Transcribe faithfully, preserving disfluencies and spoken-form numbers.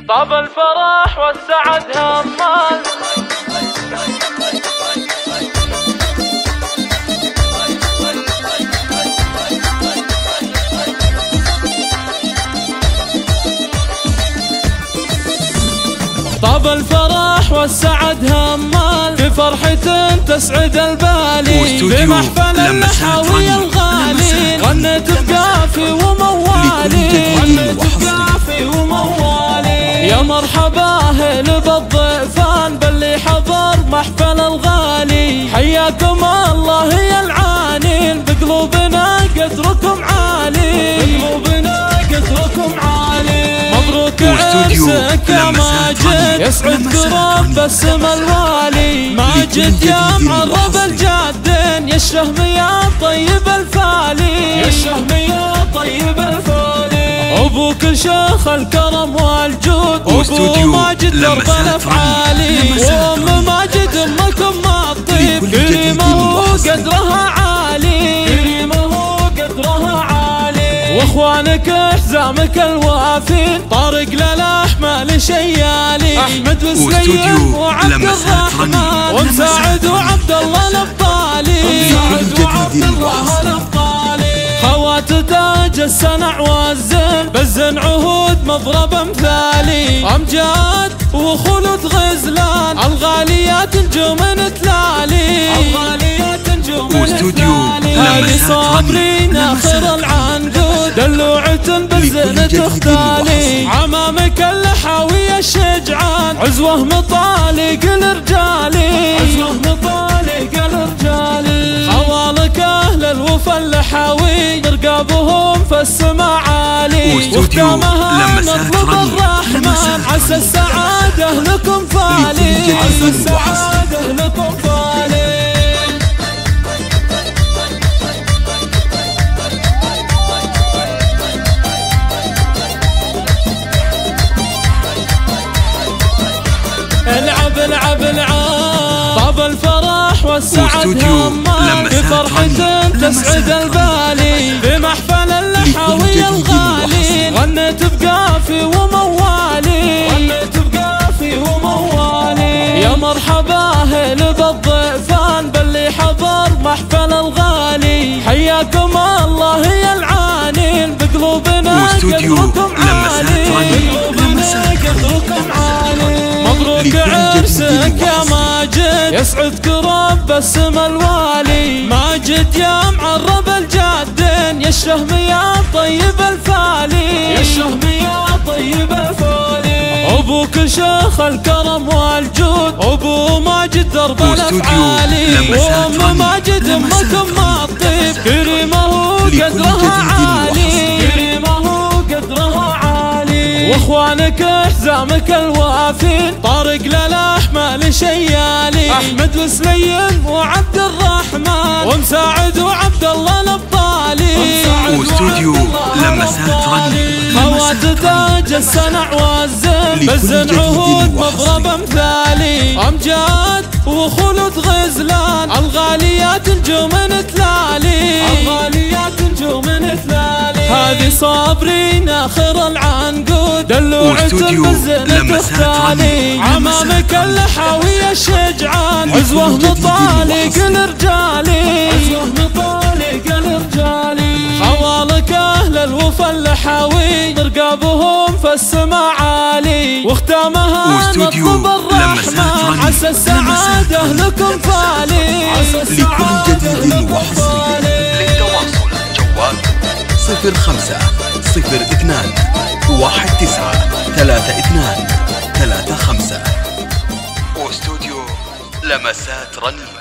طاب الفرح والسعد همال. طاب الفرح والسعد همال، في فرحة تسعد البالي، في محفل النحاوي الغالي، غنيت بقافي وموالي، غنيت بقافي وموالي. يا مرحبا اهل بالضيفان باللي حضر محفل الغالي، حياكم الله يا العانين، بقلوبنا قدركم عالي، بقلوبنا قدركم عالي. مبروك عرسك يا ماجد، يسعدك رب السما الوالي، ماجد يا معرب الجادين، يا الشهم يا طيب الفالي، يا الشهم يا طيب الفالي. ابوك شيخ الكرم والجود، ابو ماجد درب الافعالي، وام ماجد امكم ما الطيب، كريمه وقدرها عالي، كريمه وقدرها عالي. واخوانك حزامك الوافين، طارق للاحمال شيالي، احمد وسليم وعبد الرحمن، ومساعد وعبد الله الابطالي، ومساعد وعبد الله الابطالي. خوات تاج السنع والزين، بزن عهود مضرب امثالي، امجاد وخلود غزلان، الغاليات نجوم تلالي، الغاليات نجوم تلالي. هذه صابرين اخر العنقود، دلوعة بالزين تختالي، عمامك اللحاوي الشجعان، عزوه مطالق الرجالي، عزوه مطالق الرجالي. خوالك اهل الوفا اللحاوي، رقابهم في السما عالي، وختامها نطلب الرحمن، عسى السعادة لكم فالي، عسى السعادة لكم فالي. العب العب العب، طاب الفرح والسعد همال، في فرحة تسعد البالي، في محفل اللحاوي الغالي، غنيت بقافي وموالي، غنيت بقافي وموالي. يا مرحبا اهل بالضيفان باللي حضر محفل الغالي، حياكم الله يا العانين، بقلوبنا قدركم عالي، بقلوبنا قدركم عالي. مبروك عرسك يا ماجد، يسعدك رب السما الوالي، ماجد يا معرب الجادين، يا الشهم يا طيب الفالي، يا الشهم يا طيب الفالي. ابوك شيخ الكرم والجود، ابو ماجد درب الافعالي، وام ماجد امكم ما الطيب، كريمه وقدرها عالي، كريمه وقدرها عالي. واخوانك حزامك الوافين، طارق للاحمال شيالي، احمد وسليم وعبد الرحمن، ومساعد وعبد الله الابطالي، واستوديو لمسات رني. خوات تاج السنع والزين، بزن عهود مضرب امثالي، امجاد وخلود غزلان، الغاليات نجوم تلالي، الغاليات نجوم تلالي. هذه صابرين اخر العنقود، دلوعة بالزين تختالي، عمامك اللحاوي الشجعان، عزوه مطالق الرجالي، عزوه مطالق الرجالي. خوالك اهل الوفا اللحاوي، رقابهم في السما عالي، وختامها نطلب الرحمن، عسى السعادة لكم فالي، عسى السعادة لكم فالي. للتواصل جوال صفر خمسة صفر اثنان واحد تسعة ثلاثة اثنان ثلاثة خمسة. واستوديو لمسات رني.